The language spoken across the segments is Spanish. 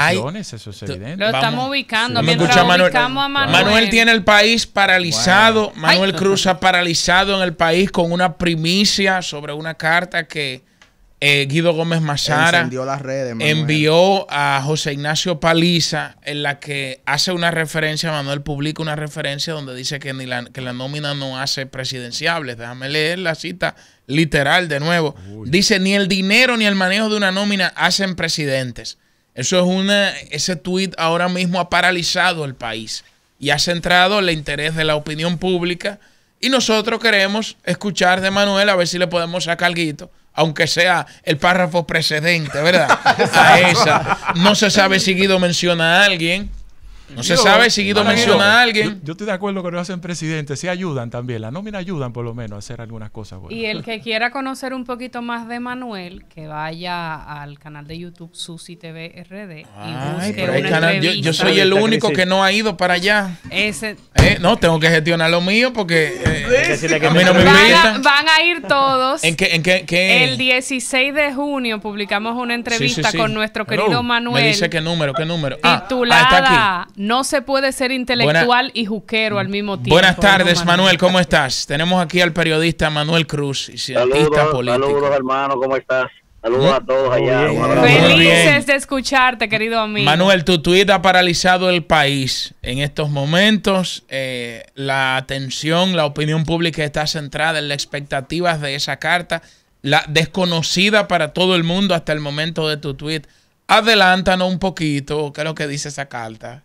elecciones, eso es evidente. Lo estamos ubicando. Mientras ubicamos a Manuel. Manuel tiene el país paralizado. Bueno. Manuel Cruz ha paralizado en el país con una primicia sobre una carta que Guido Gómez Mazara las redes, envió a José Ignacio Paliza, en la que hace una referencia, Manuel publica una referencia donde dice que la nómina no hace presidenciables. Déjame leer la cita literal de nuevo. Uy. Dice, ni el dinero ni el manejo de una nómina hacen presidentes. Eso es ese tuit ahora mismo ha paralizado el país y ha centrado el interés de la opinión pública, y nosotros queremos escuchar de Manuel a ver si le podemos sacar algo, aunque sea el párrafo precedente, ¿verdad? A esa. No se sabe si Guido menciona a alguien. No se sabe si Guido menciona a alguien. Yo estoy de acuerdo que no hacen presidentes, sí ayudan también. La nómina ayudan por lo menos a hacer algunas cosas buenas. Y el que quiera conocer un poquito más de Manuel, que vaya al canal de YouTube Susi TV RD y busque una entrevista. Yo soy el único que no ha ido para allá. No, tengo que gestionar lo mío porque a mí no me invitan. Van a ir todos. ¿En qué? El 16 de junio publicamos una entrevista con nuestro querido Manuel. Me dice qué número. Titulada está aquí. No se puede ser intelectual y juquero al mismo tiempo. Buenas tardes, Manuel, ¿cómo estás? Tenemos aquí al periodista Manuel Cruz, cientista político. Saludos, hermano, ¿cómo estás? Saludos a todos allá. Felices de escucharte, querido amigo. Manuel, tu tuit ha paralizado el país en estos momentos. La atención, la opinión pública está centrada en las expectativas de esa carta, la desconocida para todo el mundo hasta el momento de tu tuit. Adelántanos un poquito, ¿qué es lo que dice esa carta?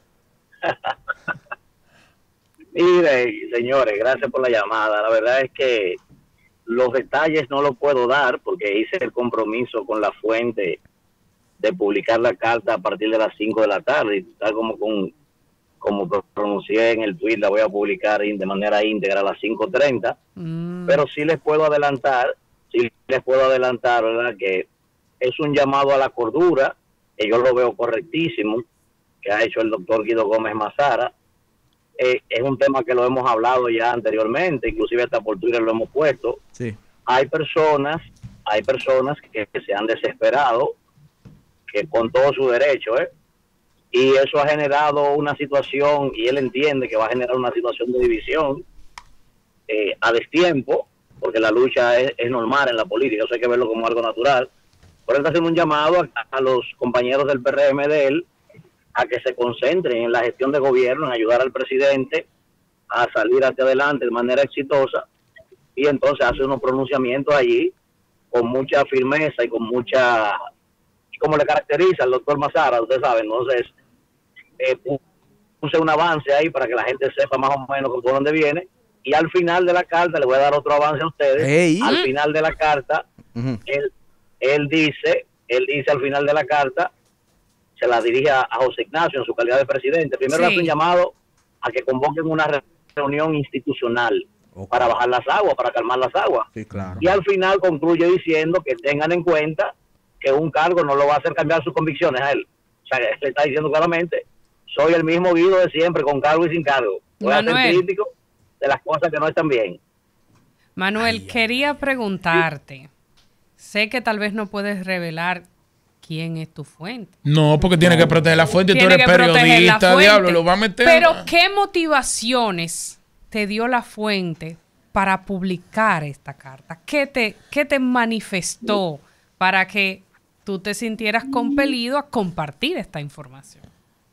Mire, señores, gracias por la llamada. La verdad es que los detalles no los puedo dar porque hice el compromiso con la fuente de publicar la carta a partir de las 5 de la tarde, y tal como pronuncié en el tweet, la voy a publicar de manera íntegra a las 5:30. Pero sí les puedo adelantar, ¿verdad?, que es un llamado a la cordura, que yo lo veo correctísimo, que ha hecho el doctor Guido Gómez Mazara. Es un tema que lo hemos hablado ya anteriormente, inclusive hasta por Twitter lo hemos puesto. Sí. Hay personas que se han desesperado, que con todo su derecho, y eso ha generado una situación, y él entiende que va a generar una situación de división a destiempo, porque la lucha es normal en la política, eso hay que verlo como algo natural. Por eso está haciendo un llamado a los compañeros del PRM de él a que se concentren en la gestión de gobierno, en ayudar al presidente a salir hacia adelante de manera exitosa, y entonces hace unos pronunciamientos allí con mucha firmeza y con mucha, como le caracteriza al doctor Mazara, usted sabe. Entonces puse un avance ahí para que la gente sepa más o menos por dónde viene, y al final de la carta, le voy a dar otro avance a ustedes. Al final de la carta, él dice al final de la carta, se la dirige a José Ignacio en su calidad de presidente. Primero hace un llamado a que convoquen una reunión institucional para bajar las aguas, para calmar las aguas. Sí, claro. Y al final concluye diciendo que tengan en cuenta que un cargo no lo va a hacer cambiar sus convicciones a él. O sea, le está diciendo claramente, soy el mismo Guido de siempre, con cargo y sin cargo. Voy a ser crítico de las cosas que no están bien. Manuel, quería preguntarte, sé que tal vez no puedes revelar quién es tu fuente. No, porque tiene que proteger la fuente. Tú eres periodista, diablo, lo va a meter. Pero, ¿qué motivaciones te dio la fuente para publicar esta carta? ¿Qué te manifestó para que tú te sintieras compelido a compartir esta información?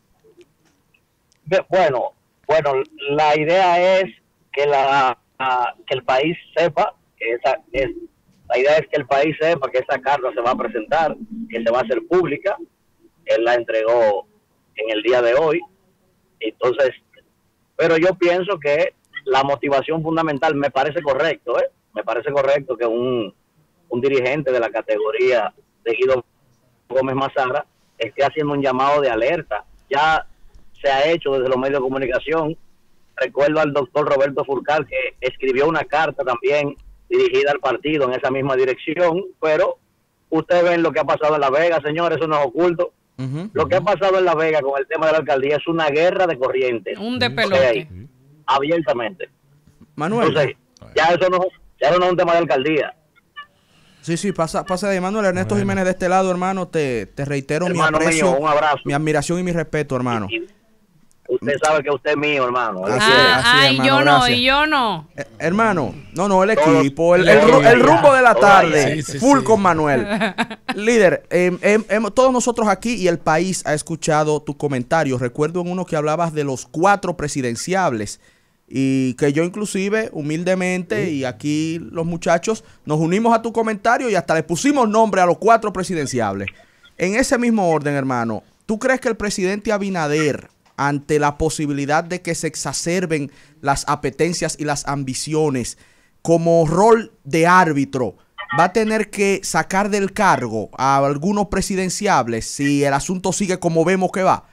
Bueno, la idea es que el país sepa que la idea es que el país sepa que esa carta se va a presentar, que se va a hacer pública. Él la entregó en el día de hoy. Entonces, pero yo pienso que la motivación fundamental, me parece correcto, me parece correcto que un dirigente de la categoría de Guido Gómez Mazara esté haciendo un llamado de alerta. Ya se ha hecho desde los medios de comunicación. Recuerdo al doctor Roberto Furcal, que escribió una carta también dirigida al partido en esa misma dirección, pero ustedes ven lo que ha pasado en La Vega, señores, eso no es oculto. Lo que ha pasado en La Vega con el tema de la alcaldía es una guerra de corrientes. Un despelote. Abiertamente. Manuel. Entonces, ya eso no es un tema de alcaldía. Sí, pasa de ahí, Manuel. Ernesto Jiménez de este lado, hermano. Te reitero Hermano mi aprecio, mío, un abrazo. mi admiración y mi respeto, hermano. Usted sabe que usted es mío, hermano. Así es, y hermano, yo no, gracias. y yo no. Hermano, no, el Todos- equipo, el todos rumbo de la todos tarde, allá. Sí, full sí. con Manuel. Líder, todos nosotros aquí y el país ha escuchado tus comentarios. Recuerdo en uno que hablabas de los 4 presidenciables y que yo inclusive, humildemente, y aquí los muchachos, nos unimos a tu comentario y hasta le pusimos nombre a los 4 presidenciables. En ese mismo orden, hermano, ¿tú crees que el presidente Abinader, ante la posibilidad de que se exacerben las apetencias y las ambiciones, como rol de árbitro, va a tener que sacar del cargo a algunos presidenciables si el asunto sigue como vemos que va?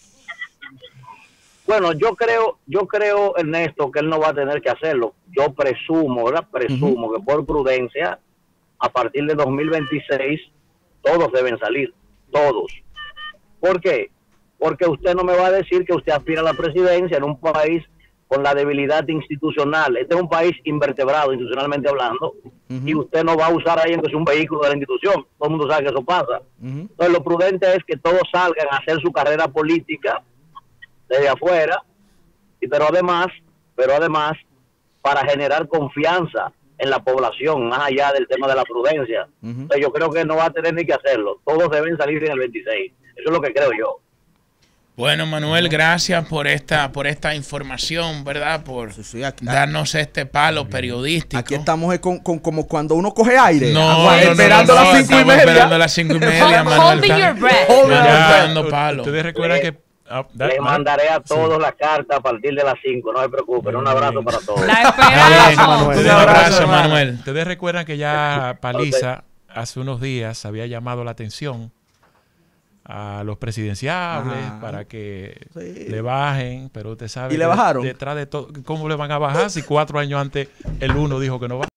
Bueno, yo creo, Ernesto, que él no va a tener que hacerlo. Yo presumo, ¿verdad? Presumo que por prudencia, a partir de 2026, todos deben salir. Todos. ¿Por qué? Porque usted no me va a decir que usted aspira a la presidencia en un país con la debilidad institucional. Este es un país invertebrado, institucionalmente hablando, y usted no va a usar ahí entonces un vehículo de la institución. Todo el mundo sabe que eso pasa. Entonces, lo prudente es que todos salgan a hacer su carrera política desde afuera, pero además, para generar confianza en la población, más allá del tema de la prudencia. Entonces, yo creo que no va a tener ni que hacerlo. Todos deben salir en el 26. Eso es lo que creo yo. Bueno, Manuel, gracias por esta información, ¿verdad? Por darnos este palo periodístico. Aquí estamos como cuando uno coge aire. Esperando las 5:30. Esperando las 5:30, Manuel. Holding your breath. Dando palo. Ustedes recuerdan que... Le mandaré a todos la carta a partir de las 5, no se preocupen. Un abrazo para todos. La esperamos. Un abrazo, Manuel. Ustedes recuerdan que ya Paliza hace unos días había llamado la atención a los presidenciables para que le bajen, pero usted sabe ¿Y le bajaron? detrás de todo, ¿cómo le van a bajar si 4 años antes el uno dijo que no va?